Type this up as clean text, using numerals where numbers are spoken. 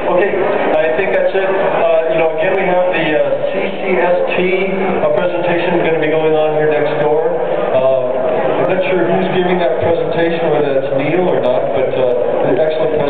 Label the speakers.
Speaker 1: Okay, I think that's it. You know, again, we have the CCST presentation going to be going on here next door. I'm not sure who's giving that presentation, whether that's Neil or not, but an excellent